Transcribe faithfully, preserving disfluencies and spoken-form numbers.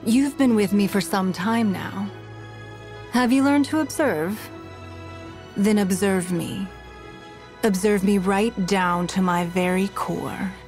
You've been with me for some time now. Have you learned to observe? Then observe me. Observe me right down to my very core.